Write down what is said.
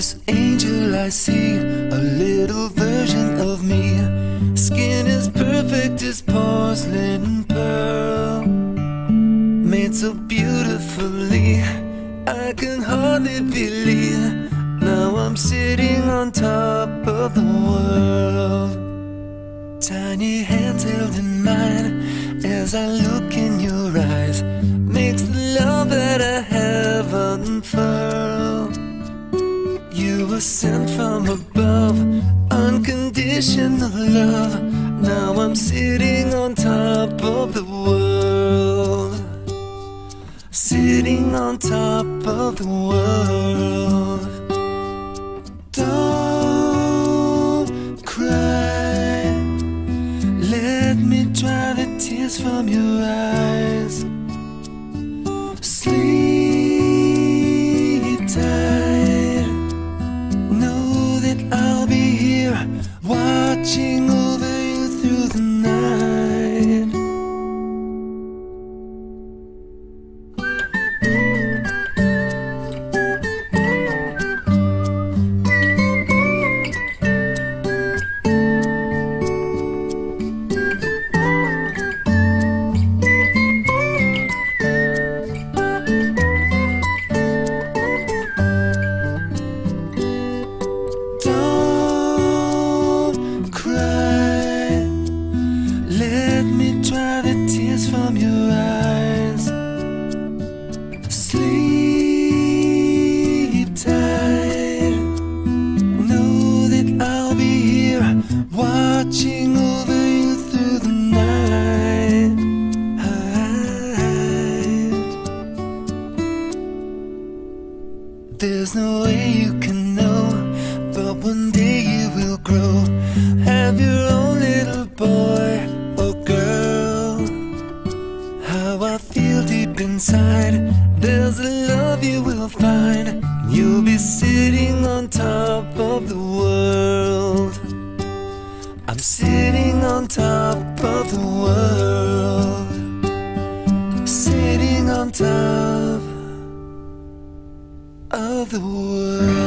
this angel I see, a little version of me. Skin as perfect as porcelain pearl, made so beautifully, I can hardly believe. Now I'm sitting on top of the world. Tiny hands held in mine as I look in your eyes, makes the love that I have unfurl. You were sent from above, unconditional love. Now I'm sitting on top of the world, sitting on top of the world. Don't cry, let me dry the tears from your eyes. Sleep tight, know that I'll be here, watching over you through the night. From your eyes, sleep tight, know that I'll be here, watching over you through the night. There's no way you can know, but one day you will grow, have your own little boy or girl. How I feel deep inside, there's a love you will find. You'll be sitting on top of the world. I'm sitting on top of the world, sitting on top of the world.